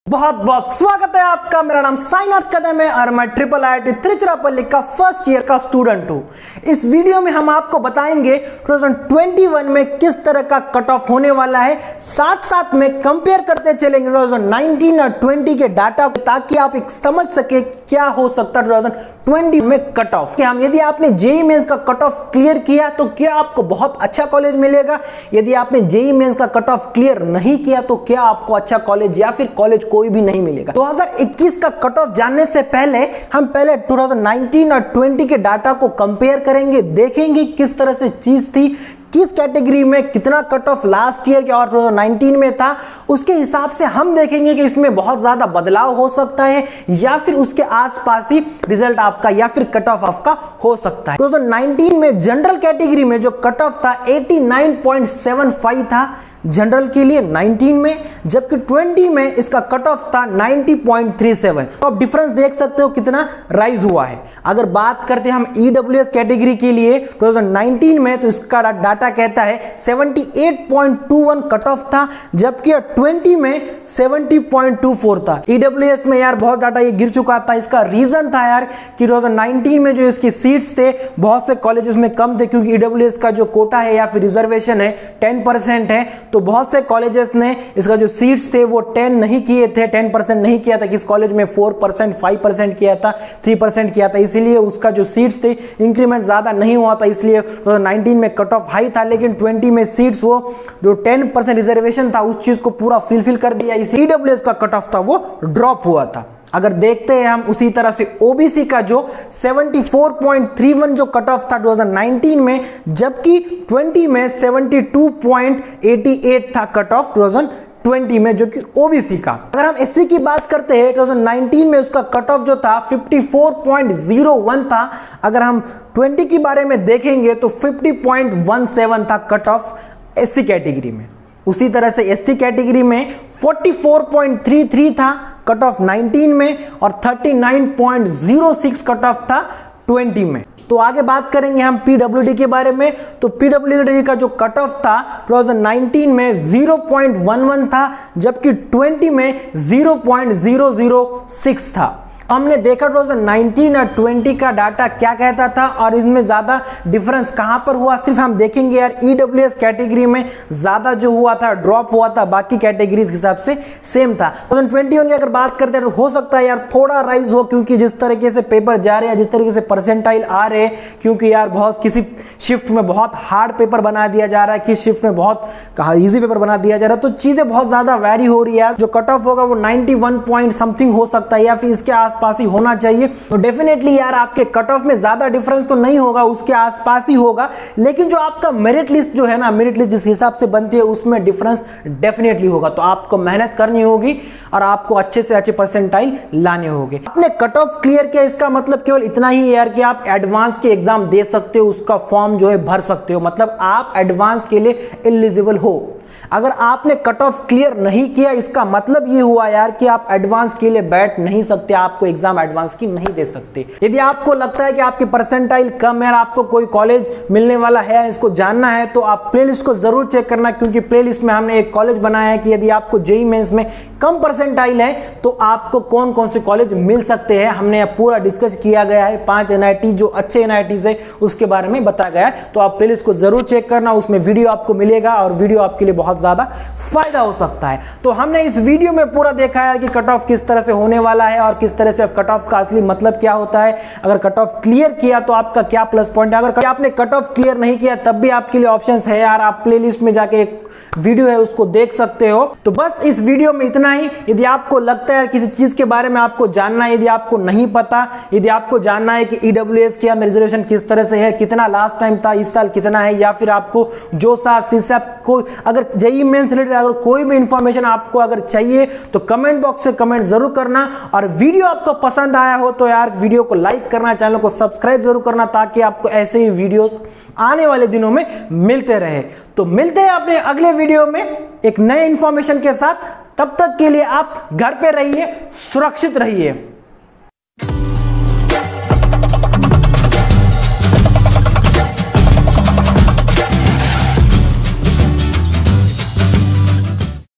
बहुत बहुत स्वागत है आपका। मेरा नाम साईनाथ कदम है और मैं ट्रिपल IIT तिरुचिरापल्ली का फर्स्ट ईयर का स्टूडेंट हूँ। इस वीडियो में हम आपको बताएंगे 2021 में किस तरह का कट ऑफ होने वाला है, साथ साथ में कंपेयर करते चलेंगे 2019 और 20 के डाटा ताकि आप एक समझ सके क्या हो सकता है 2020 में कट ऑफ। हम यदि आपने जेईई मेंस का कट ऑफ क्लियर किया तो क्या आपको बहुत अच्छा कॉलेज मिलेगा, यदि आपने जेईई मेंस का कट ऑफ क्लियर नहीं किया तो क्या आपको अच्छा कॉलेज या फिर कॉलेज कोई भी नहीं मिलेगा। 2021 का कट ऑफ जानने से पहले हम पहले 2019 और 20 के डाटा को कंपेयर करेंगे, देखेंगे किस तरह से चीज थी, किस कैटेगरी में कितना कट ऑफ लास्ट ईयर के और 2019 में था। उसके हिसाब से हम देखेंगे कि इसमें बहुत ज्यादा बदलाव हो सकता है या फिर उसके आसपास ही रिजल्ट आपका या फिर कट ऑफ आपका हो सकता है। 2019 में जनरल कैटेगरी में जो कट ऑफ था 89.75 था जनरल के लिए 19 में, जबकि 20 में इसका कट ऑफ था 90.37। तो आप डिफरेंस देख सकते हो कितना राइज हुआ है। अगर बात करते हैं हम EWS कैटेगरी के लिए 2019 में तो इसका डाटा कहता है 78.21 कट ऑफ था, जबकि 20 में 70.24 था। EWS में यार बहुत डाटा ये गिर चुका था। इसका रीजन था यार कि 2019 में जो इसकी सीट्स थे बहुत से कॉलेजेस में कम थे, क्योंकि EWS का जो कोटा है या फिर रिजर्वेशन है 10% है, तो बहुत से कॉलेजेस ने इसका जो सीट्स थे वो 10 नहीं किए थे, 10% नहीं किया था। किस कॉलेज में 4%, 5% किया था, 3% किया था, इसीलिए उसका जो सीट्स थे इंक्रीमेंट ज्यादा नहीं हुआ था, इसलिए 19 में कट ऑफ हाई था। लेकिन 20 में सीट्स वो जो 10% रिजर्वेशन था उस चीज को पूरा फुलफिल कर दिया, इसी EWS का कट ऑफ था वो ड्रॉप हुआ था। अगर देखते हैं हम उसी तरह से OBC का जो 74.31 जो कट ऑफ था 2019 में, जबकि 20 में 72.88 था कट ऑफ 2020 में जो कि OBC का। अगर हम SC की बात करते हैं 2019 में उसका कट ऑफ जो था 54.01 था। अगर हम 20 के बारे में देखेंगे तो 50.17 था कट ऑफ SC कैटेगरी में। उसी तरह से ST कैटेगरी में 44.33 था कट ऑफ 19 में और 39.06 कट ऑफ था 20 में। तो आगे बात करेंगे हम PWD के बारे में। तो PWD का जो कट ऑफ था 2019 में 0.11 था, जबकि 20 में 0.006 था। हमने देखा 2019 और 20 का डाटा क्या कहता था और इसमें ज्यादा डिफरेंस कहां पर हुआ। सिर्फ हम देखेंगे यार EWS कैटेगरी में ज्यादा जो हुआ था ड्रॉप हुआ था, बाकी कैटेगरीज के हिसाब से सेम था। 2021 की अगर बात करते हैं तो हो सकता है यार थोड़ा राइज हो, क्योंकि जिस तरीके से पेपर जा रहे हैं, जिस तरीके से परसेंटाइल आ रहे हैं, क्योंकि यार बहुत किसी शिफ्ट में बहुत हार्ड पेपर बना दिया जा रहा है, किस शिफ्ट में बहुत ईजी पेपर बना दिया जा रहा है, तो चीजें बहुत ज्यादा वैरी हो रही है। जो कट ऑफ होगा वो 91 पॉइंट समथिंग हो सकता है या फिर इसके आसपास ही होना चाहिए। तो डेफिनेटली यार आपके कट ऑफ में ज्यादा डिफरेंस तो नहीं होगा, उसके आसपास ही होगा। लेकिन जो आपका मेरिट लिस्ट जो है ना, मेरिट लिस्ट जिस हिसाब से बनती है उसमें डिफरेंस डेफिनेटली होगा। तो आपको मेहनत करनी होगी और आपको अच्छे से अच्छे परसेंटाइल लाने होंगे। आपने कट ऑफ क्लियर किया इसका मतलब केवल इतना ही है यार कि आप एडवांस के एग्जाम दे सकते हो, उसका फॉर्म जो है भर सकते हो, मतलब आप एडवांस के लिए एलिजिबल हो। अगर आपने कट ऑफ क्लियर नहीं किया इसका मतलब ये हुआ यार कि आप एडवांस के लिए बैठ नहीं सकते, आपको एग्जाम एडवांस की नहीं दे सकते। यदि आपको लगता है कि आपकी परसेंटाइल कम है और आपको कोई कॉलेज मिलने वाला है, इसको जानना है, तो आप प्लेलिस्ट को जरूर चेक करना, क्योंकि प्लेलिस्ट में हमने एक कॉलेज बनाया है कि यदि आपको जेईई मेंस में कम परसेंटाइल है तो आपको कौन कौन से कॉलेज मिल सकते हैं। हमने पूरा डिस्कस किया गया है, 5 NIT जो अच्छे NITs है उसके बारे में बताया गया है। तो आप प्लेलिस्ट को जरूर चेक करना, उसमें वीडियो आपको मिलेगा और वीडियो आपके लिए बहुत ज्यादा फायदा हो सकता है। तो हमने इस वीडियो में पूरा देखा है कि कट ऑफ किस तरह से होने वाला है और किस तरह से कट ऑफ का असली मतलब क्या होता है। अगर कट ऑफ क्लियर किया तो आपका क्या प्लस पॉइंट है, अगर आपने कट ऑफ क्लियर नहीं किया तब भी आपके लिए ऑप्शंस है यार, आप प्लेलिस्ट में जाके एक वीडियो है उसको देख सकते हो। तो बस इस वीडियो में इतना ही। यदि आपको लगता है किसी चीज के बारे में आपको जानना है, यदि आपको नहीं पता, यदि आपको जानना है कि EWS के अंदर रिजर्वेशन किस तरह से है, कितना लास्ट टाइम था, इस साल कितना है, या फिर आपको जो को अगर जेईई मेंस रिलेटेड अगर कोई भी इंफॉर्मेशन आपको अगर चाहिए तो कमेंट बॉक्स से कमेंट जरूर करना। और वीडियो आपको पसंद आया हो तो यार वीडियो को लाइक करना, चैनल को सब्सक्राइब जरूर करना, ताकि आपको ऐसे ही वीडियोस आने वाले दिनों में मिलते रहे। तो मिलते हैं अपने अगले वीडियो में एक नए इंफॉर्मेशन के साथ। तब तक के लिए आप घर पे रहिए, सुरक्षित रहिए।